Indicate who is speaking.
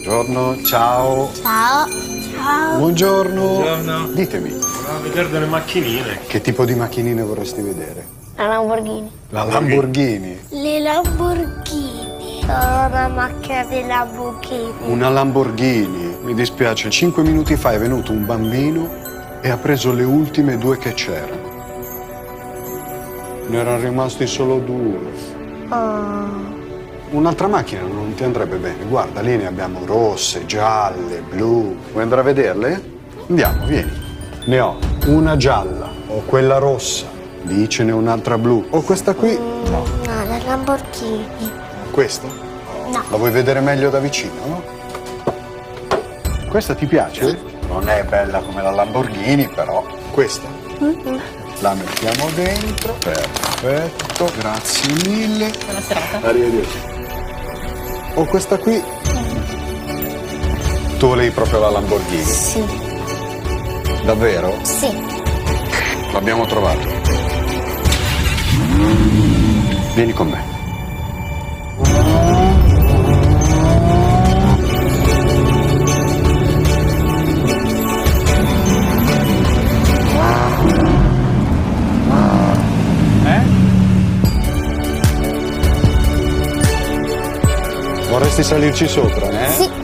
Speaker 1: Buongiorno, ciao.
Speaker 2: Ciao. Ciao.
Speaker 1: Buongiorno.
Speaker 3: Buongiorno.
Speaker 1: Ditemi,
Speaker 3: Andiamo a vedere delle macchinine.
Speaker 1: che tipo di macchinine vorresti vedere?
Speaker 2: La Lamborghini.
Speaker 1: La Lamborghini.
Speaker 2: Le Lamborghini. Sono una macchina di Lamborghini.
Speaker 1: Una Lamborghini. Mi dispiace, 5 minuti fa è venuto un bambino e ha preso le ultime 2 che c'erano. Ne erano rimasti solo 2.
Speaker 2: Oh.
Speaker 1: Un'altra macchina non ti andrebbe bene. Guarda, lì ne abbiamo rosse, gialle, blu. Vuoi andare a vederle? Andiamo, vieni. Ne ho una gialla, ho quella rossa, lì ce n'è un'altra blu. Ho questa qui.
Speaker 2: No, la Lamborghini.
Speaker 1: Questa?
Speaker 2: No.
Speaker 1: La vuoi vedere meglio da vicino, no? Questa ti piace? Non è bella come la Lamborghini, però. Questa? La mettiamo dentro. Perfetto, grazie mille.
Speaker 4: Buona serata.
Speaker 1: Arrivederci. Ho questa qui. Tu volevi proprio la Lamborghini?
Speaker 2: Sì.
Speaker 1: Davvero?
Speaker 2: Sì.
Speaker 1: L'abbiamo trovato. Vieni con me. Vorresti salirci sopra, eh?
Speaker 2: Sì.